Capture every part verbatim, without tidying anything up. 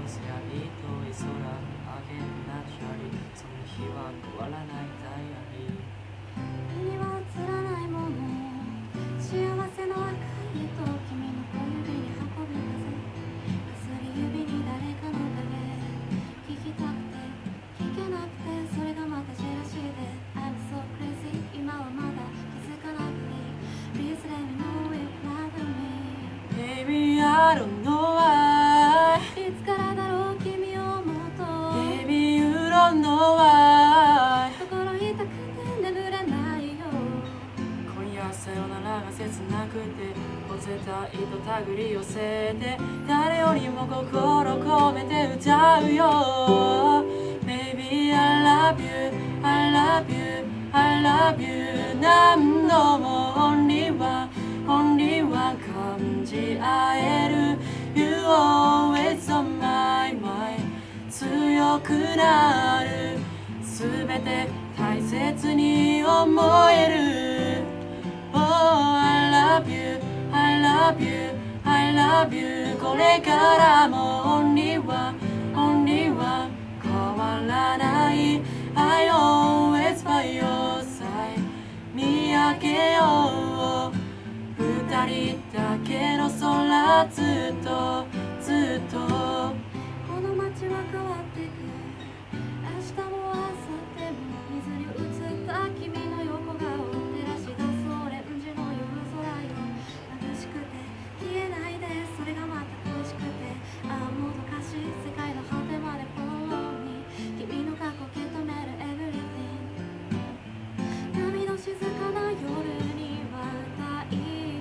せや遠い空あげるナチュラリその日は変わらないダイアリー目には映らないもの幸せの赤い糸君の小指に運ぶ風薬指に誰かの影聞きたくて聞けなくてそれがまたジェラシーで I'm so crazy 今はまだ気づかなくて Please let me know if you love me Baby I don't know why いつからだろう君を思うと Baby you don't know why 心痛くて眠れないよ今夜さよならが切なくてほぜた糸手繰り寄せて誰よりも心込めて歌うよ Baby I love you I love you I love you 何度も Only one Only one 感じ合える You always on my mind 強くなるすべて大切に思える Oh I love you I love you I love you これからも Only one Only one 変わらない I always by your side 見上げよう二人だけの空ずっとずっとこの街は変わってく明日も明後日も水に映った君の横顔照らし出すオレンジの夜空よ眩しくて消えないでそれがまた恋しくてああもどかしい世界の果てまで Follow me 君の過去受け止める Everything 波の静かな夜には歌い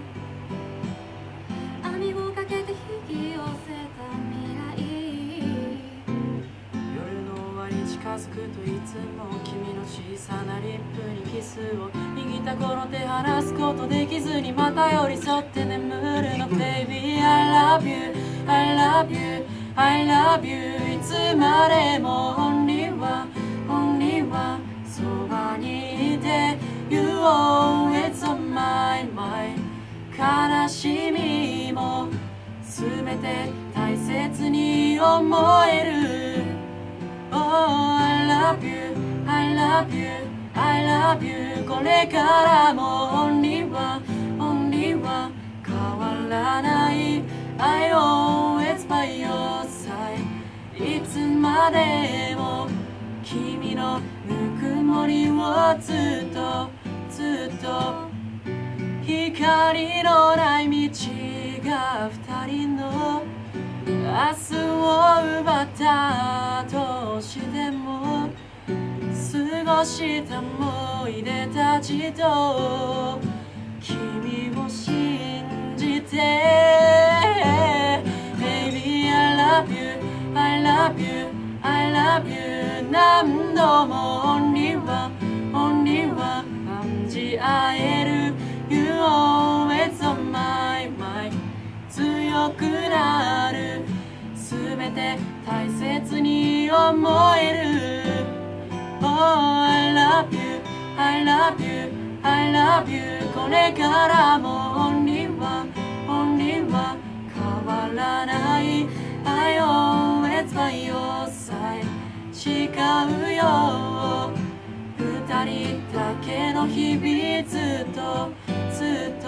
網をかけて引き寄せた未来夜の終わり近づくといつも君の小さなリップにキスを握ったこの手離すことできずにまた寄り添って眠るの Baby I love you I love you I love you いつまでも Only one Only one そばにいて You always on my mind 悲しみもすべて大切に思える Oh I love you I love you I love you これからも Only one Only one 変わらない I always by your side いつまでも君のぬくもりをずっとずっと光のない道が二人の明日を奪ったとしても過ごした思い出たちと君を信じて Baby I love you I love you I love you 何度も Only one Only one 感じ合える You always on my mind 強くなるすべて大切に思える Oh I love you I love you I love you これからも Only one Only one 変わらない I always by your side 誓うよ二人だけの日々ずっとずっと